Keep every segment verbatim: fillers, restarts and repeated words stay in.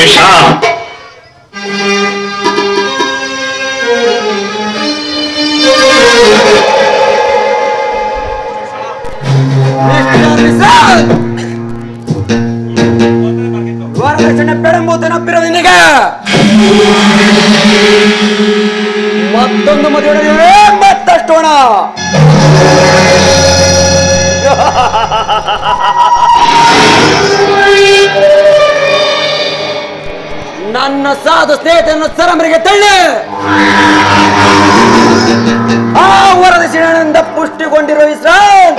ಪ್ರವೇಶ. ವರದಕ್ಷಿಣೆ ಪೆಡಂಬೂತ ನಪ್ಪಿರೋ ನಿನಗೆ ಮತ್ತೊಂದು ಮದುವೆ ಮತ್ತಷ್ಟು ಹಣ. ನನ್ನ ಸಾಧು ಸ್ನೇಹಿತನ ಸರಮರಿಗೆ ತಳ್ಳಿ ಆ ವರದಕ್ಷಿಣೆಯಿಂದ ಪುಷ್ಟಿಗೊಂಡಿರೋ ವಿಶ್ರಾಂತ್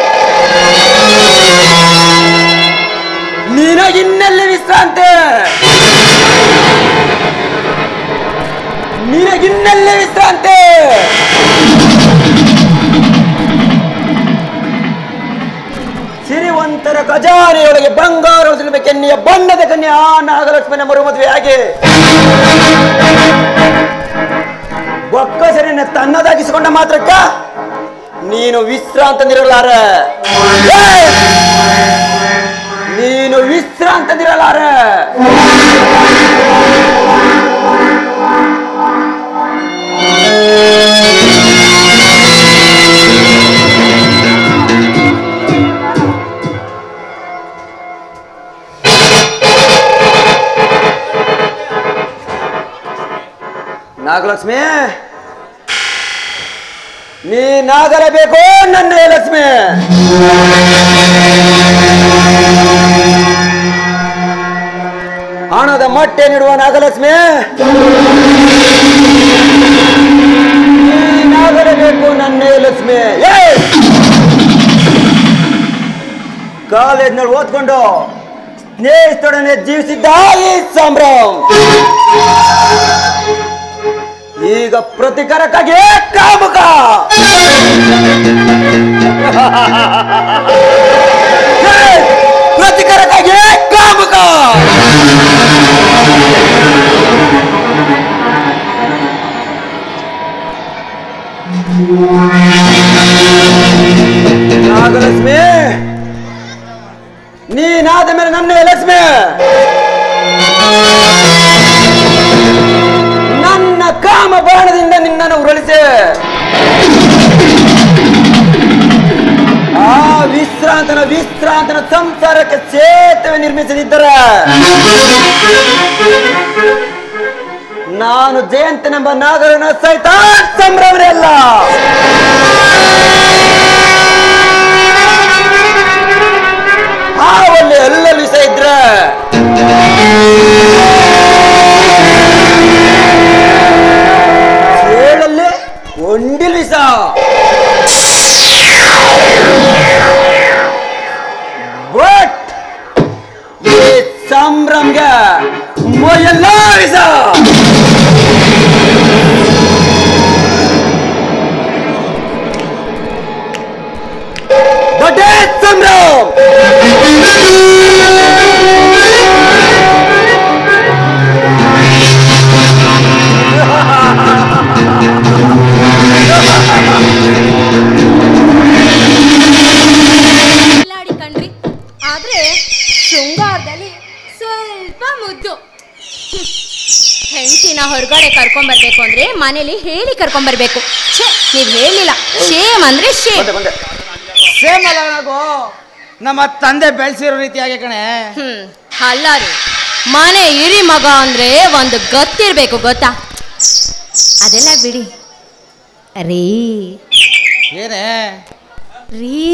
ನಿನಗಿನ್ನೆಲ್ಲಿ ವಿಶ್ರಾಂತಿ, ನಿನಗಿನ್ನೆಲ್ಲಿ ವಿಶ್ರಾಂತಿ. ಸಿರಿವಂತರ ಖಜಾನೆಯೊಳಗೆ ಬಂಗಾರ ಕೆನ್ನೆಯ ಬಣ್ಣದ ಕನ್ಯೆ ಆ ನಾಗಲಕ್ಷ್ಮಣ ಮರು ಮದುವೆಯಾಗಿ ಬೊಕ್ಕಸರಿನ ತನ್ನದಾಗಿಸಿಕೊಂಡ ಮಾತ್ರಕ್ಕ ನೀನು ವಿಶ್ರಾಂತನಿರಲಾರ, ನೀನು ವಿಶ್ರಾಂತನಿರಲಾರ. ನಾಗಲಕ್ಷ್ಮಿ, ನೀನಾಗಲೇಬೇಕು ನನ್ನ ಲಕ್ಷ್ಮಿ. ಹಣದ ಮೊಟ್ಟೆ ನೀಡುವ ನಾಗಲಕ್ಷ್ಮಿ, ನೀನಾಗಲೇಬೇಕು ನನ್ನ ಲಕ್ಷ್ಮಿ. ಕಾಲೇಜ್ನಲ್ಲಿ ಓದ್ಕೊಂಡು ಸ್ನೇಹಿತರೊಡನೆ ಜೀವಿಸಿದ್ದ ಈ ಸಂಭ್ರಮ್ ಈಗ ಪ್ರತಿಕಾರಕ್ಕಾಗಿ ಕಾಮುಕ. ಪ್ರತಿಕಾರಕ್ಕಾಗಿ ಕಾಮುಕ. ನಾಗಲಕ್ಷ್ಮಿ, ನೀನಾದ ಮೇಲೆ ನನ್ನ ಲಕ್ಷ್ಮಿ ನನ್ನ ಕಾಮ ಬಾಣದಿಂದ ನಿನ್ನನ್ನು ಉರುಳಿಸಿ ಆ ವಿಶ್ರಾಂತನ ವಿಶ್ರಾಂತನ ಸಂಸಾರಕ್ಕೆ ಸೇತುವೆ ನಿರ್ಮಿಸದಿದ್ದರೆ ನಾನು ಜಯಂತನೆಂಬ ನಾಗರನ ಸಹಿತ ಸಂಭ್ರಮರೇ ಅಲ್ಲ. ಹಾವಲ್ಲಿ ಎಲ್ಲೆಲ್ಲಿ ವಿಷ ಇದ್ರೆ ಹೇಳಲ್ಲಿ ಒಂಡಿಲ್ ವಿಷ. ಬಟ್ ಈ ಸಂಭ್ರಮ್ಗೆ ಮೊಯೆಲ್ಲ ವಿಷ. ಬಟ್ ಸಂಭ್ರಮ್ ಕಣ್ರಿ, ಆದ್ರೆ ಶೃಂಗಾರದಲ್ಲಿ ಸ್ವಲ್ಪ ಮುದ್ದು. ಹೆಂಡತಿನ ಹೊರಗಡೆ ಕರ್ಕೊಂಡ್ ಬರ್ಬೇಕು ಅಂದ್ರೆ ಮನೇಲಿ ಹೇಳಿ ಕರ್ಕೊಂಡ್ ಬರ್ಬೇಕು. ಛೇ, ನೀವ್ ಹೇಳಿಲ್ಲ. ಶೇಮ್ ಅಂದ್ರೆ ಶೇಮ್. ಸೇಮ್ ಅಲ್ಲ ನನಗೂ ನಮ್ಮ ತಂದೆ ಬೆಳೆಸಿರೋ ರೀತಿಯಾಗಿ ಕಣೆ. ಹ್ಮ್ ಅಲ್ಲ ರೀ, ಮನೆ ಹಿರಿ ಮಗ ಅಂದ್ರೆ ಒಂದು ಗೊತ್ತಿರ್ಬೇಕು, ಗೊತ್ತಾ? ಅದೆಲ್ಲ ಬಿಡಿ ರೀ. ಏನೇ ರೀ,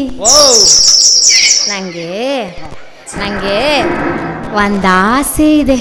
ನಂಗೆ ನಂಗೆ ಒಂದು ಆಸೆ ಇದೆ.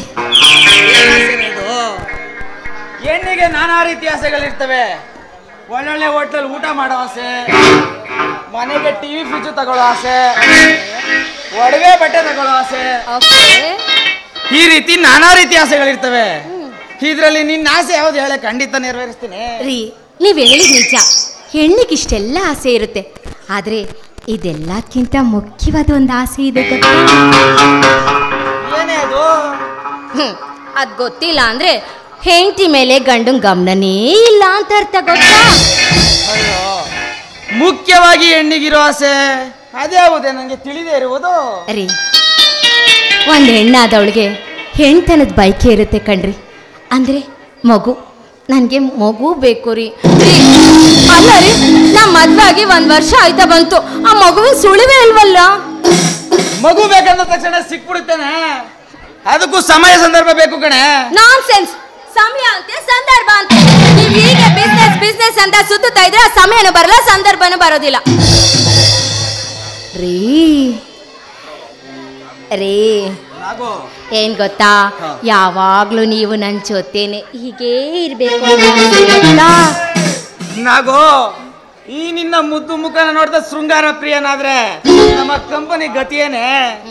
ಹೆಣ್ಣಿಗೆ ನಾನಾ ರೀತಿ ಆಸೆಗಳಿರ್ತವೆ. ಒಳ್ಳೊಳ್ಳೆ ಹೋಟ್ಲಲ್ಲಿ ಊಟ ಮಾಡೋ ಆಸೆ, ಮನೆಗೆ ಟಿವಿ ಫ್ರಿಜ್ ತಗೊಳ್ಳೋ ಆಸೆ, ಒಡವೆ ಬಟ್ಟೆ ತಗೊಳ್ಳೋ ಆಸೆ, ಈ ರೀತಿ ನಾನಾ ರೀತಿ ಆಸೆಗಳಿರ್ತವೆ. ಇದ್ರಲ್ಲಿ ನಿನ್ನ ಆಸೆ ಯಾವ್ದು ಹೇಳ? ಖಂಡಿತ ನೆರವೇರಿಸ್ತೀನಿ ರೀ. ನೀವ್ ಹೇಳಿದ್ ನಿಜ, ಹೆಣ್ಣಿಗೆ ಇಷ್ಟೆಲ್ಲ ಆಸೆ ಇರುತ್ತೆ. ಆದ್ರೆ ಇದೆಲ್ಲಕ್ಕಿಂತ ಮುಖ್ಯವಾದ ಒಂದು ಆಸೆ ಇದೆ, ಗೊತ್ತಾ? ಏನೇ ಅದು? ಹ್ಮ್ ಅದ್ ಗೊತ್ತಿಲ್ಲ ಅಂದ್ರೆ ಹೆಂಡತಿ ಮೇಲೆ ಗಂಡನ್ ಗಮನನೇ ಇಲ್ಲ ಅಂತ ಅರ್ಥ, ಗೊತ್ತಾ? ಅಯ್ಯೋ, ಮುಖ್ಯವಾಗಿ ಹೆಣ್ಣಿಗಿರೋ ಆಸೆ ಅದ್ಯಾವುದೇ ನನಗೆ ತಿಳಿದೇ ಇರುವುದು. ರೀ, ಒಂದ್ ಹೆಣ್ಣಾದವಳಿಗೆ ಹೆಣ್ತನದ ಬೈಕೆ ಇರುತ್ತೆ ಕಣ್ರಿ. ಅಂದರೆ ಮಗು, ನನಗೆ ಮಗು ಬೇಕು ರೀ. ಅಲ್ಲ ರೀ, ನಾ ಮದುವೆ ಆಗಿ ಒಂದು ವರ್ಷ ಆಯ್ತಾ ಬಂತು, ಆ ಮಗುವಿನ ಸುಳಿವೇ ಇಲ್ವಲ್ಲ. ಮಗು ಬೇಕಂದ ತಕ್ಷಣ ಸಿಕ್ಬಿಡುತ್ತೇನೆ, ಅದಕ್ಕೂ ಸಮಯ ಸಂದರ್ಭ ಬೇಕು ಕಣೆ. Nonsense. ಸಮಯ ಅಂತೆ ಸಂದರ್ಭ ಅಂತೆ. ನೀವು ಹೀಗೆ ಬಿಸ್ನೆಸ್ ಬಿಸ್ನೆಸ್ ಅಂತ ಸುತ್ತುತ್ತಾ ಇದ್ರೆ ಆ ಸಮಯನೂ ಬರಲ್ಲ, ಸಂದರ್ಭನೂ ಬರೋದಿಲ್ಲ ರೀ. ರೀ ಏನ್ ಗೊತ್ತಾ, ಯಾವಾಗ್ಲೂ ನೀವು ನನ್ನ ಜೊತೆನೆ ಹೀಗೇ ಇರ್ಬೇಕು ನಾಗೋ. ಈ ನಿನ್ನ ಮುದ್ದು ಮುಖನ ನೋಡ್ದ ಶೃಂಗಾರ ಪ್ರಿಯನಾದ್ರೆ ನಮ್ಮ ಕಂಪನಿ ಗತಿಯೇನೆ.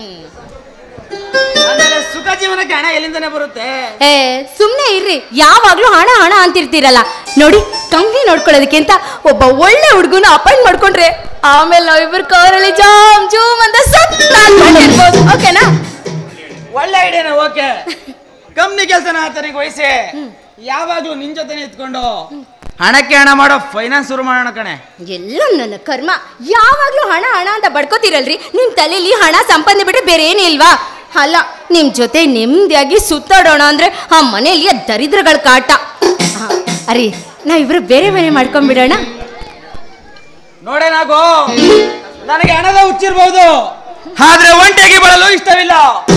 ಸುಖ ಜೀವನಕ್ಕೆ ಹಣ ಎಲ್ಲಿಂದನೇ ಬರುತ್ತೆ? ಏ ಸುಮ್ನೆ ಇರ್ರಿ, ಯಾವಾಗ್ಲೂ ಹಣ ಹಣ ಅಂತಿರ್ತೀರಲ್ಲ. ನೋಡಿ, ಕಂಪ್ನಿ ನೋಡ್ಕೊಳ್ಳೋದಕ್ಕೆ ಅಂತ ಒಬ್ಬ ಒಳ್ಳೆ ಹುಡುಗನ ಅಪಾಯಿಂಟ್ ಮಾಡ್ಕೊಂಡ್ರೆ ಆಮೇಲೆ ನಾವಿಬ್ಬರು ಕಾರಲ್ಲಿ ಜಾಮ್ ಜೂಮ್ ಅಂತ ಸತ್ತಾಡ್ಕೊಂಡಿರ್ಬೋದು. ಓಕೆನಾ? ಒಳ್ಳೆ ಐಡಿಯಾನ. ಓಕೆ, ಕಂಪ್ನಿ ಕೆಲಸನ ಆತನಿಗೆ ವಹಿಸಿ ಯಾವಾಗ್ಲೂ ನಿನ್ ಜೊತೆ ನಿಂತ್ಕೊಂಡು ಹಣಕ್ಕೆ ಹಣ ಮಾಡೋ ಫೈನಾನ್ಸ್ ಶುರು ಮಾಡೋಣ ಕಣೆ. ಎಲ್ಲ ನನ್ನ ಕರ್ಮ, ಯಾವಾಗ್ಲೂ ಹಣ ಹಣ ಅಂತ ಬಡ್ಕೋತಿರಲ್ರಿ. ನಿಮ್ ತಲೆಯಲ್ಲಿ ಹಣ ಸಂಪಾದನೆ ಬಿಟ್ಟು ಬೇರೆ ಏನಿಲ್ವಾ? ಅಲ್ಲ, ನಿಮ್ ಜೊತೆ ನೆಮ್ಮದಿಯಾಗಿ ಸುತ್ತಾಡೋಣ ಅಂದ್ರೆ ಆ ಮನೆಯಲ್ಲಿ ದರಿದ್ರಗಳ ಕಾಟ. ಅರಿ, ನಾವಿಬ್ರು ಬೇರೆ ಮನೆ ಮಾಡ್ಕೊಂಡ್ಬಿಡೋಣ. ನೋಡೇನಾಗೋ, ನನಗೆ ಹಣದ ಹುಚ್ಚಿರ್ಬಹುದು, ಆದ್ರೆ ಒಂಟಿಯಾಗಿ ಬಾಳಲು ಇಷ್ಟವಿಲ್ಲ.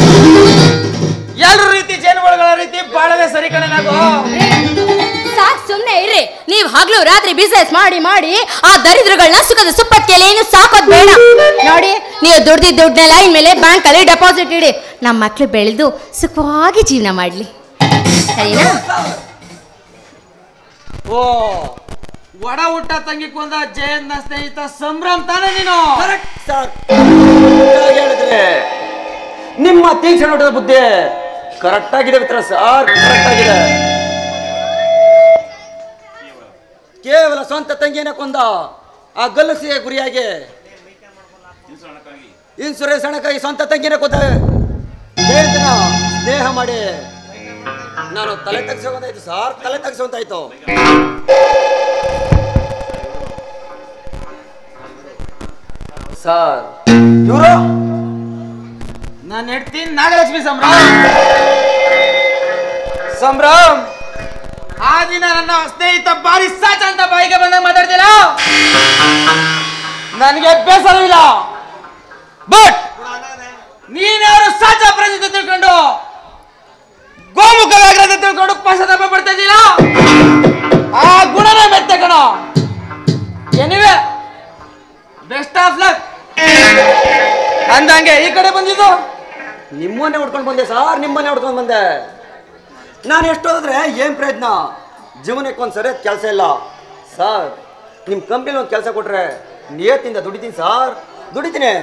ಎಲ್ರ ರೀತಿ ಜೇನುಗಳ ರೀತಿ ಬಾಳದೆ ಸರಿ ಕಣೆನಾಗೋ. ಸಾಕ್, ಸುಮ್ನೆ ಇರ್ರಿ. ನೀವ್ ಹಗ್ಲು ರಾತ್ರಿ ಬಿಸ್ನೆಸ್ ಮಾಡಿ ಮಾಡಿ ಆ ದರಿದ್ರಗಳನ್ನ ಸುಖದ ಸುಪ್ಪತ್ತಿಗೆಲ್ಲ ಏನು ಸಾಕೋದ್ ಬೇಡ. ನೋಡಿ, ನೀವು ದುಡ್ದಿದ್ದ ದುಡ್ಡನ್ನೆಲ್ಲ ಇನ್ಮೇಲೆ ಬ್ಯಾಂಕ್ ಅಲ್ಲಿ ಡೆಪಾಸಿಟ್ ಇಡಿ. ನಮ್ಮ ಮಕ್ಳು ಬೆಳೆದು ಸುಖವಾಗಿ ಜೀವನ ಮಾಡ್ಲಿ, ಸರಿನಾ? ಓ, ಒಡ ಊಟ ತಂಗಿ ಕೊಂದ ಜಯಂತ ಸ್ನೇಹಿತ ಸಂಭ್ರಮ್ ತಾನೆ ನೀನು? ಹೇಳಿದ್ರೆ ನಿಮ್ಮ ತೀಕ್ಷ್ಣ ನೋಟದ ಬುದ್ಧಿ ಕರೆಕ್ಟ್ ಆಗಿದೆ ಮಿತ್ರ ಸರ್, ಕರೆಕ್ಟ್ ಆಗಿದೆ. ಕೇವಲ ಸ್ವಂತ ತಂಗಿಯನ್ನ ಕೊಂದ ಆ ಗಲ್ಲಸಿಗೆ ಗುರಿಯಾಗಿ ಇನ್ಸೂರೆನ್ಸ್ ಹಣಕ್ಕಾಗಿ ಸ್ವಂತ ತಂಗಿನ ಕೊಂದ ಜಯಂತನ ಸ್ನೇಹ ಮಾಡಿ ನಾನು ತಲೆ ತಗ್ಸೋದಾಯ್ತು ಸಾರ್, ತಲೆ ತಗ್ಸೋದಾಯ್ತು. ಸರ್, ಇವರು ನಾನು ಹೇಳ್ತೀನಿ ನಾಗಲಕ್ಷ್ಮಿ ಸಂಭ್ರಮ್. ಸಂಭ್ರಮ್, ಆ ದಿನ ನನ್ನ ಸ್ನೇಹಿತ ಬಾರಿ ಸಾಚ ಅಂತ ಬಾಯಿಗೆ ಬಂದಾಗ ಮಾತಾಡ್ತೀರ, ನನಗೆ ಬೇಸರವಿಲ್ಲ. ಬಟ್ ನೀನ್ಯಾರು ಸಾಚ ಪ್ರಸಿದ್ಧ ತಿಳ್ಕೊಂಡು ಗೋಮುಖ ವ್ಯಾಘ್ರತೆ ತಿಳ್ಕೊಂಡು ಪಶ್ಚಾತ್ತಾಪ ಪಡ್ತಾ ಇದ್ದೀರಾ? ಆ ಗುಣನ ಮೆತ್ತೆ ಕಣ. ಎನಿವೆ, ಬೆಸ್ಟ್ ಆಫ್ ಲಕ್ ಅಂದಂಗೆ ಈ ಕಡೆ ಬಂದಿದ್ದು. ನಿಮ್ಮನ್ನೇ ಹೊಡ್ಕೊಂಡು ಬಂದೆ ಸರ್, ನಿಮ್ಮನ್ನೇ ಹೊಡ್ಕೊಂಡು ಬಂದೆ. ನಾನು ಎಷ್ಟು ಹೋದ್ರೆ ಏನ್ ಪ್ರಯತ್ನ, ಜೀವನಕ್ಕೆ ಒಂದು ಸರಿಯಾದ ಕೆಲಸ ಇಲ್ಲ ಸರ್. ನಿಮ್ಮ ಕಂಪ್ನಿಲಿ ಒಂದು ಕೆಲಸ ಕೊಟ್ರೆ ನಿಯತ್ತಿಂದ ದುಡಿತೀನಿ ಸರ್, ದುಡಿತೀನಿ.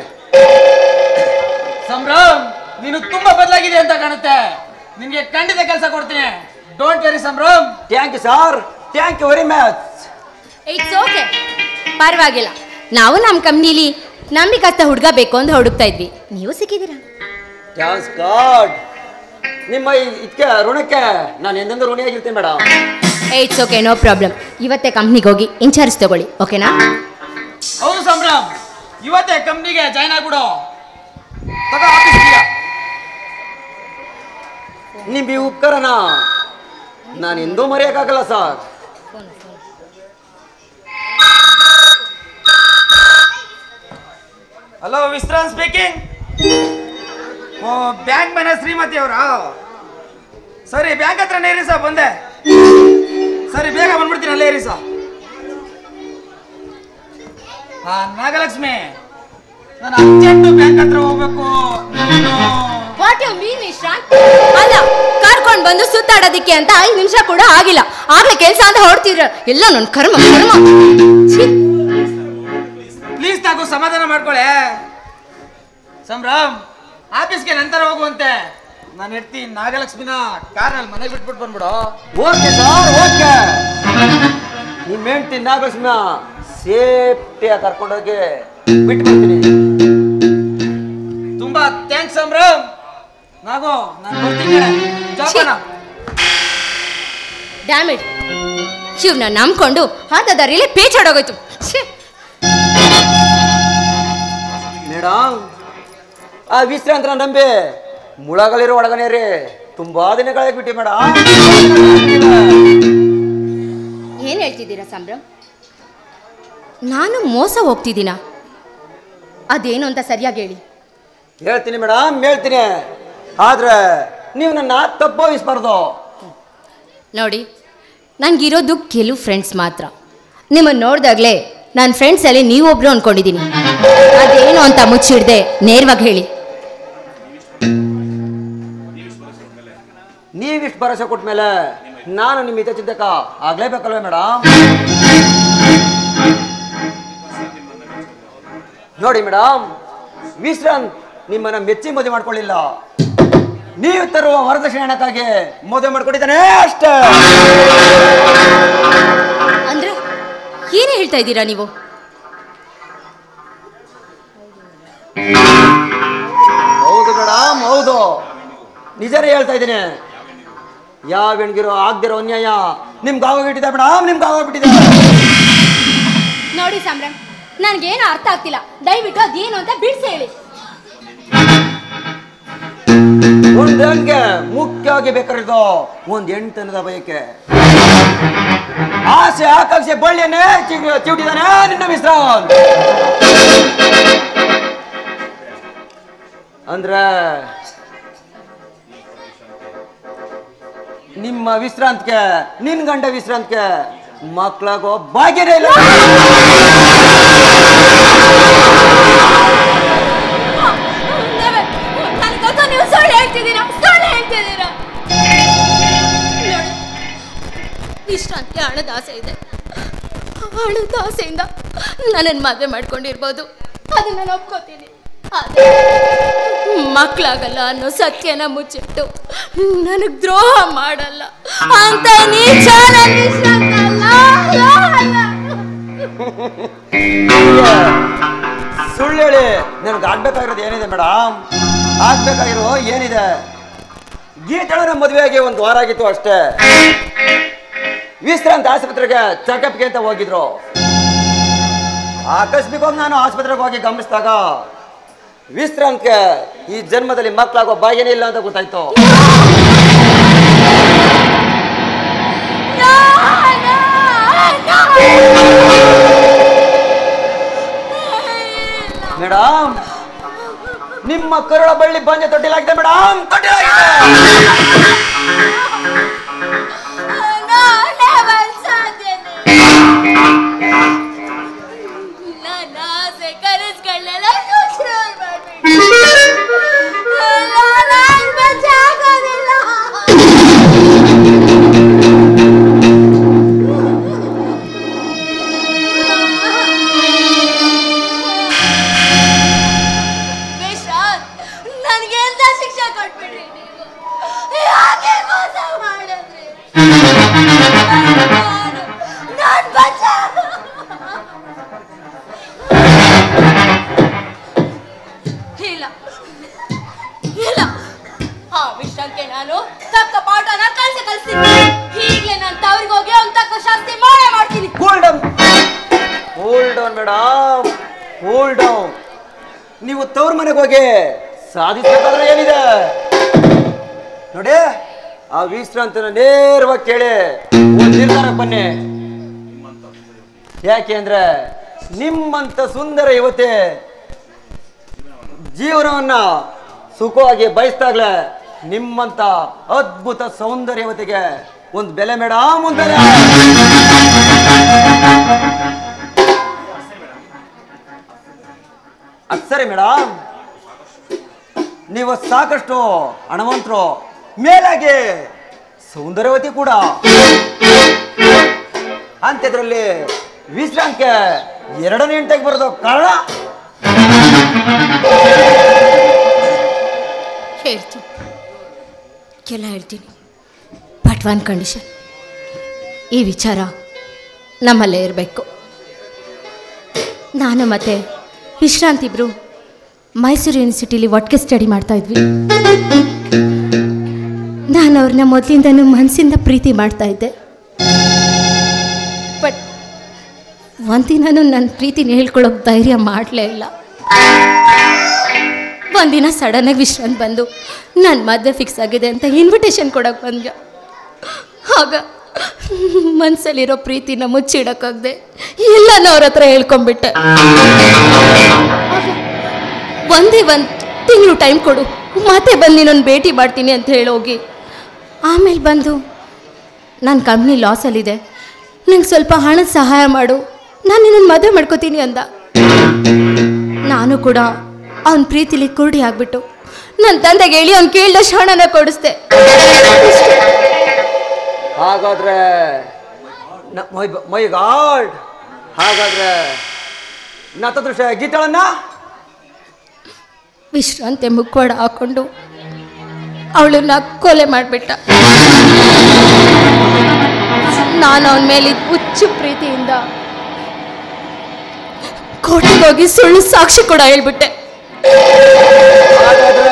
ಸಂಭ್ರಮ್, ನೀನು ತುಂಬಾ ಬದಲಾಗಿದೆ ಅಂತ ಕಾಣುತ್ತೆ. ನಿನ್ಗೆ ಖಂಡಿತ ಕೆಲಸ ಕೊಡ್ತೀನಿ. Don't worry Sambhram. Thank you sir, thank you very much. It's okay, ಪರವಾಗಿಲ್ಲ. ನಾವು ನಮ್ಮ ಕಂಪ್ನಿಲಿ ನಂಬಿಕಸ್ತ ಹುಡುಗ ಬೇಕು ಅಂತ ಹುಡುಕ್ತಾ ಇದ್ವಿ, ನೀವು ಸಿಕ್ಕಿದ್ದೀರಾ. Thanks god. ನಿಮ್ಮ ಇದಕ್ಕೆ ಋಣಕ್ಕೆ ನಾನು ಎಂದೆಂದು ಋಣಿಯಾಗಿರ್ತೀನಿ madam. It's okay, no problem. ಇವತ್ತೇ ಕಂಪ್ನಿಗೆ ಹೋಗಿ ಇನ್ಚಾರ್ಜ್ ತಗೊಳ್ಳಿ, ಓಕೆನಾ? ಹೌದು ಸಂಭ್ರಮ್, ಇವತ್ತೇ ಕಂಪ್ನಿಗೆ ಜಾಯ್ನ್ ಆಗ್ಬಿಡು. ತಗೋ ಆಫೀಸ್ಗೆ. ನಿಮ್ಮ ಈ ಉಪಕಾರನ ನಾನು ಎಂದೂ ಮರೆಯೋಕ್ಕಾಗಲ್ಲ sir. Hello, Vishrant speaking. Oh, bank manager Shrimati ಅವರಾ? ಸರಿ, ಬ್ಯಾಂಕ್ ಹತ್ರನೇ ಇರಿ ಸರ್, ಬಂದೆ. ಸರಿ, ಬೇಗ ಬಂದ್ಬಿಡ್ತೀನಿ, ಅಲ್ಲೇ ಇರಿ ಸರ್. ಹಾ, ನಾಗಲಕ್ಷ್ಮಿ, ನಾನು ಅರ್ಜೆಂಟು ಬ್ಯಾಂಕ್ ಹತ್ರ ಹೋಗ್ಬೇಕು. What you mean Vishrant? ಅಲ್ಲ, ಕರ್ಕೊಂಡು ಬಂದು ಸುತ್ತಾಡೋದಿಕ್ಕೆ ಅಂತ ಐದು ನಿಮಿಷ ಕೂಡ ಆಗಿಲ್ಲ, ಆಗ್ಲೇ ಕೆಲಸ ಅಂತ ಹೊಡ್ತಿದ್ರ. ಎಲ್ಲ ನನ್ನ ಕರ್ಮ ಕರ್ಮ. ಪ್ಲೀಸ್ ತಾಕು ಸಮಾಧಾನ ಮಾಡ್ಕೊಳ್ಳೆ. ಸಂಭ್ರಮ್, ಆಫೀಸ್ಗೆ ನಂತರ ಹೋಗುವಂತೆ. ನಾನು ಇರ್ತೀನಿ. ನಾಗಲಕ್ಷ್ಮಿನ ಕಾರ್ನಲ್ಲಿ ಮನೆಗೆ ಬಿಟ್ಬಿಟ್ಟು ಬಂದ್ಬಿಡು. Okay sir, okay. ನಿಮ್ಮ ಹೆಂಡ್ತಿ ನಾಗಲಕ್ಷ್ಮಿನ ಸೇಫ್ಟಿಯಾಗಿ ಕರ್ಕೊಂಡೋಗಿ ಬಿಟ್ಬಿಡ್ತೀನಿ. ತುಂಬಾ ಥ್ಯಾಂಕ್ಸ್ ಸಂಭ್ರಮ್. ನಾಗೋ, ನಾನು ಬರ್ತೀನಿ. ಜೋಪಾನ. ಡ್ಯಾಮ್ ಇಟ್, ಶಿವ್ನ ನಂಬ್ಕೊಂಡು ಆತ ದಾರಿಲಿ ಪೇಚಾಡೋಗೋಯ್ತು. ಮೇಡಮ್, ಆ ವಿಶ್ರಾಂತರ ನಂಬಿ ಮುಳಗಲಿರೋ ಒಳಗನೆ ರೀ ತುಂಬಾ ದಿನಗಳಾಗ್ಬಿಟ್ಟಿ ಮೇಡಮ್. ಏನ್ ಹೇಳ್ತಿದ್ದೀರಾ ಸಂಭ್ರಮ್? ನಾನು ಮೋಸ ಹೋಗ್ತಿದ್ದೀನ? ಅದೇನು ಅಂತ ಸರಿಯಾಗಿ ಹೇಳಿ. ಹೇಳ್ತೀನಿ ಮೇಡಮ್, ಹೇಳ್ತೀನಿ. ಆದ್ರೆ ನೀವು ನನ್ನ ತಪ್ಪೋಗಿಸ್ಬಾರ್ದು. ನೋಡಿ, ನನಗಿರೋದು ಕೆಲವು ಫ್ರೆಂಡ್ಸ್ ಮಾತ್ರ. ನಿಮ್ಮನ್ನು ನೋಡಿದಾಗಲೇ ನನ್ನ ಫ್ರೆಂಡ್ಸಲ್ಲಿ ನೀವೊಬ್ರು ಅಂದ್ಕೊಂಡಿದ್ದೀನಿ. ಅದೇನು ಅಂತ ಮುಚ್ಚಿಡ್ದೆ ನೇರವಾಗಿ ಹೇಳಿ. ನೀವಿಷ್ಟು ಭರವಸೆ ಕೊಟ್ಟ ಮೇಲೆ ನಾನು ನಿಮ್ಮ ಹಿತ ಚಿಂತಕ ಆಗ್ಲೇಬೇಕಲ್ವೇ ಮೇಡಮ್? ನೋಡಿ ಮೇಡಮ್, ವಿಶ್ರಾಂತ್ ನಿಮ್ಮನ್ನ ಮೆಚ್ಚಿ ಮದುವೆ ಮಾಡ್ಕೊಳ್ಳಿಲ್ಲ. ನೀವು ತರುವ ವರದಕ್ಷಿಣೆ ಹಣಕ್ಕಾಗಿ ಮದುವೆ ಮಾಡ್ಕೊಂಡಿದ್ದಾನೆ ಅಷ್ಟೇ. ಅಂದ್ರೆ ಏನೇ ಹೇಳ್ತಾ ಇದ್ದೀರಾ ನೀವು? ಹೌದು ಮೇಡಮ್, ಹೌದು, ನಿಜನೇ ಹೇಳ್ತಾ ಇದ್ದೀನಿ. ಯಾವ ಹೆಣ್ಗಿರೋ ಆಗ್ದಿರೋ ಅನ್ಯಾಯ ನಿಮ್ಗೆ ಆಗೋಗ್ಬಿಟ್ಟಿದೆ ಮೇಡಮ್, ನಿಮ್ಗೆ ಆಗೋಗ್ಬಿಟ್ಟಿದೆ. ನೋಡಿ ಸಂಭ್ರಮ್, ನನಗೇನು ಅರ್ಥ ಆಗ್ತಿಲ್ಲ. ದಯವಿಟ್ಟು ಅದೇನು ಅಂತ ಬಿಡಿಸಿ ಹೇಳಿ. ಒಂದು ಹೆಣ್ಗೆ ಮುಖ್ಯವಾಗಿ ಬೇಕಾಗಿರೋದು ಒಂದು ಹೆಣ್ತನದ ಬಯಕೆ, ಆಸೆ ಆಕಾಂಕ್ಷೆ ಬಳ್ಳಿಯನ್ನೇ ಚಿವುಟಿದಾನೆ ನಿನ್ನ ವಿಶ್ರಾಂತ್. ಅಂದ್ರೆ ನಿಮ್ಮ ವಿಶ್ರಾಂತ್ಗೆ, ನಿನ್ ಗಂಡ ವಿಶ್ರಾಂತ್ಗೆ ಮಕ್ಕಳಾಗೋ ಭಾಗ್ಯನೇ ಇಲ್ಲ. ನೀವು ಸುಳ್ಳು ಹೇಳ್ತಿದ್ದೀರಾ, ಸುಳ್ಳು ಹೇಳ್ತಿದ್ದೀರಾ. ವಿಶ್ರಾಂತಿಗೆ ಹಣದ ಆಸೆ ಇದೆ. ಹಣದ ಆಸೆಯಿಂದ ನನ್ನನ್ನು ಮದುವೆ ಮಾಡ್ಕೊಂಡಿರ್ಬೋದು, ಅದನ್ನ ನಾನು ಒಪ್ಕೋತೀನಿ. ಮಕ್ಕಳಾಗಲ್ಲ ಅನ್ನೋ ಸತ್ಯನ ಮುಚ್ಚಿಟ್ಟು ನನಗ್ ದ್ರೋಹ ಮಾಡಲ್ಲ ಅಂತ ನೀಚ ಸುಳ್ಳು ಹೇಳಿ ನನ್ಗೆ ಆಗ್ಬೇಕಾಗಿರೋದು ಏನಿದೆ ಮೇಡಮ್? ಆಗ್ಬೇಕಾಗಿರೋ ಏನಿದೆ? ಗೀತಳ ಮದುವೆಯಾಗಿ ಒಂದು ವಾರ ಆಗಿತ್ತು ಅಷ್ಟೇ. ವಿಶ್ರಾಂತ ಆಸ್ಪತ್ರೆಗೆ ಚೆಕಪ್ಗೆ ಅಂತ ಹೋಗಿದ್ರು. ಆಕಸ್ಮಿಕವಾಗಿ ನಾನು ಆಸ್ಪತ್ರೆಗೆ ಹೋಗಿ ಗಮನಿಸಿದಾಗ ವಿಶ್ರಾಂತ್ಗೆ ಈ ಜನ್ಮದಲ್ಲಿ ಮಕ್ಕಳಾಗೋ ಭಾಗ್ಯನೇ ಇಲ್ಲ ಅಂತ ಗೊತ್ತಾಯ್ತು. ಮೇಡಮ್, ನಿಮ್ಮ ಕರುಳ ಬಳ್ಳಿ ಬಂಜೆ ತೊಟ್ಟಿಲಾಗಿದೆ ಮೇಡಮ್, ತೊಟ್ಟಿಲಾಗಿದೆ. ನಾನು ತಕ್ಕ ಪಾಠನ ಕಲ್ಸಿ ಕಲ್ಸ್ತೀನಿ. ಹೀಗೆ ನಾನು ತವ್ರಿಗೆ ಹೋಗಿ ಅವ್ನು ತಕ್ಕ ಶಾಸ್ತಿ ಮಾಡೇ ಮಾಡ್ತೀನಿ. Cool down, cool down madam, cool down. ನೀವು ತವ್ರ ಮನೆಗೆ ಹೋಗಿ ಸಾಧಿಸಬೇಕಾದ್ರೆ ಏನಿದೆ ನೋಡಿ, ಆ ವಿಶ್ರಾಂತನ ನೇರವಾಗಿ ಕೇಳಿ ಒಂದು ನಿರ್ಧಾರಕ್ಕೆ ಬನ್ನಿ. ಯಾಕೆ ಅಂದ್ರೆ ನಿಮ್ಮಂತ ಸುಂದರ ಯುವತಿ ಜೀವನವನ್ನ ಸುಖವಾಗಿ ಬಯಸ್ತಾಗ್ಲೇ ನಿಮ್ಮಂತ ಅದ್ಭುತ ಸೌಂದರ್ಯವತಿಗೆ ಒಂದು ಬೆಲೆ ಮೇಡಮ್, ಒಂದು ಬೆಲೆ. ಅಕ್ಸರಿ ಮೇಡಮ್, ನೀವು ಸಾಕಷ್ಟು ಹಣವಂತರು, ಮೇಲಾಗಿ ಸೌಂದರ್ಯವತಿ ಕೂಡ. ಅಂತ್ಯದ್ರಲ್ಲಿ ವಿಶ್ರಾಂತಿಗೆ ಎರಡನೇ ಹೆಂಡತಿಗೆ ಬರೋದು ಕಾರಣ ಹೇಳ್ತೀನಿ, ಎಲ್ಲ ಹೇಳ್ತೀನಿ. ಬಟ್ ಒನ್ ಕಂಡೀಷನ್, ಈ ವಿಚಾರ ನಮ್ಮಲ್ಲೇ ಇರಬೇಕು. ನಾನು ಮತ್ತು ವಿಶ್ರಾಂತಿ ಇಬ್ಬರು ಮೈಸೂರು ಯೂನಿವರ್ಸಿಟಿಲಿ ಒಟ್ಟಿಗೆ ಸ್ಟಡಿ ಮಾಡ್ತಾ ಇದ್ವಿ. ನಾನು ಅವ್ರನ್ನ ಮೊದಲಿಂದನೂ ಮನಸ್ಸಿಂದ ಪ್ರೀತಿ ಮಾಡ್ತಾ ಇದ್ದೆ. ಬಟ್ ಒಂದಿನೂ ನನ್ನ ಪ್ರೀತಿನ ಹೇಳ್ಕೊಳ್ಳೋಕೆ ಧೈರ್ಯ ಮಾಡಲೇ ಇಲ್ಲ. ಒಂದಿನ ಸಡನ್ನಾಗಿ ವಿಶ್ರಾಂತ್ ಬಂದು ನನ್ನ ಮದುವೆ ಫಿಕ್ಸ್ ಆಗಿದೆ ಅಂತ ಇನ್ವಿಟೇಷನ್ ಕೊಡೋಕೆ ಬಂದ. ಆಗ ಮನಸ್ಸಲ್ಲಿರೋ ಪ್ರೀತಿನ ಮುಚ್ಚಿಡೋಕ್ಕಾಗದೆ ಎಲ್ಲನೂ ಅವ್ರ ಹತ್ರ ಹೇಳ್ಕೊಂಡ್ಬಿಟ್ಟೆ. ಒಂದೇ ಒಂದು ತಿಂಗಳು ಟೈಮ್ ಕೊಡು, ಮತ್ತೆ ಬಂದು ನೀನೊಂದು ಭೇಟಿ ಮಾಡ್ತೀನಿ ಅಂತ ಹೇಳೋಗಿ ಆಮೇಲೆ ಬಂದು ನನ್ನ ಕಂಪ್ನಿ ಲಾಸಲ್ಲಿದೆ, ನಂಗೆ ಸ್ವಲ್ಪ ಹಣದ ಸಹಾಯ ಮಾಡು, ನಾನು ನಿನ್ನನ್ನು ಮದುವೆ ಮಾಡ್ಕೋತೀನಿ ಅಂದ. ನಾನು ಕೂಡ ಅವನ ಪ್ರೀತಿಲಿ ಕುರುಡಿ ಆಗ್ಬಿಟ್ಟು ನನ್ನ ತಂದೆಗೆ ಹೇಳಿ ಅವ್ನು ಕೇಳಿದಷ್ಟು ಹಣನ ಕೊಡಿಸ್ದೆ. ಹಾಗಾದ್ರೆ ಮೈ ಗಾಡ್, ಹಾಗಾದ್ರೆ ನತದೃಶ್ಯ ಗೀತಾಳನ್ನ ವಿಶ್ರಾಂತಿ ಮುಖವಾಡ ಹಾಕೊಂಡು ಅವಳನ್ನ ಕೊಲೆ ಮಾಡಿಬಿಟ್ಟ. ನಾನು ಅವನ ಮೇಲೆ ಹುಚ್ಚು ಪ್ರೀತಿಯಿಂದ ಕೋರ್ಟಿಗೆ ಹೋಗಿ ಸುಳ್ಳು ಸಾಕ್ಷಿ ಕೂಡ ಹೇಳ್ಬಿಟ್ಟೆ. ಹಾಗಾದ್ರೆ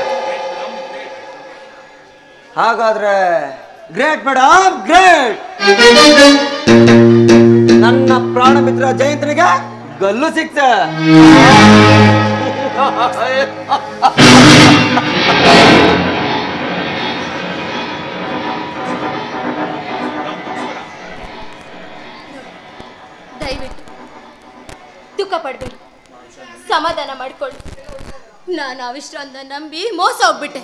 ಹಾಗಾದ್ರೆ ಗ್ರೇಟ್ ಮೇಡಮ್, ಗ್ರೇಟ್. ನನ್ನ ಪ್ರಾಣ ಮಿತ್ರ ಜಯಂತನಿಗೆ ಗಲ್ಲು ಸಿಕ್ತ. ದಯವಿಟ್ಟು ದುಃಖ ಪಡ್ಬೇಡಿ, ಸಮಾಧಾನ ಮಾಡ್ಕೊಳ್ಳಿ. ನಾನು ಅವಿಶ್ರಾಂತ ನಂಬಿ ಮೋಸ ಹೋಗ್ಬಿಟ್ಟೆ.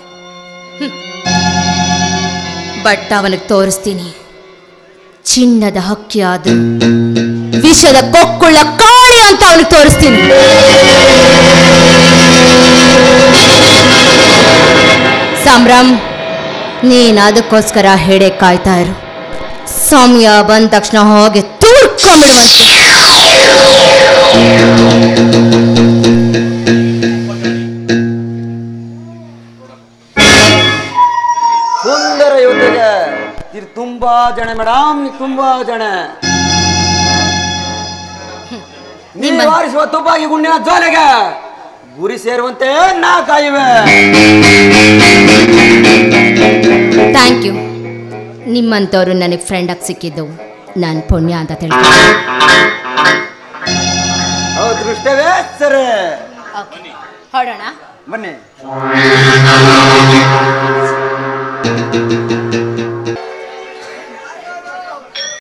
ಬಟ್ ಅವನಿಗೆ ತೋರಿಸ್ತೀನಿ, ಚಿನ್ನದ ಹಕ್ಕಿ ಆದ್ರೂ ವಿಷದ ಕೊಕ್ಕುಳ್ಳ ಕಾಳಿ ಅಂತ ಅವನಿಗೆ ತೋರಿಸ್ತೀನಿ. ಸಂಭ್ರಮ್, ನೀನು ಅದಕ್ಕೋಸ್ಕರ ಹೆಡೆ ಕಾಯ್ತಾ ಇರು. ಸಮಯ ಬಂದ ತಕ್ಷಣ ಹೋಗಿ ತೂರ್ಕೊಂಡ್ಬಿಡುವಂತೆ. ಸುಂದರ ಯುವತಿಗೆ ಇದು ತುಂಬಾ ಜನ ಮೇಡಮ್, ತುಂಬಾ ಜನ. ನೀವು ಆರಿಸುವ ತುಪ್ಪಾಗಿ ಗುಂಡಿನ ಜ್ವಾಲೆಗೆ ಗುರಿ ಸೇರುವಂತೆ ನಾ ಕಾಯುವೆ. Thank you. ನಿಮ್ಮಂಥವ್ರು ನನಗೆ ಫ್ರೆಂಡ್ ಆಗಿ ಸಿಕ್ಕಿದ್ದು ನಾನು ಪುಣ್ಯ ಅಂತ ತಿಳ್ಕೊ. ಅದೃಷ್ಟವೇ ಸರಿ. ಹೊರಡೋಣ, ಬನ್ನಿ.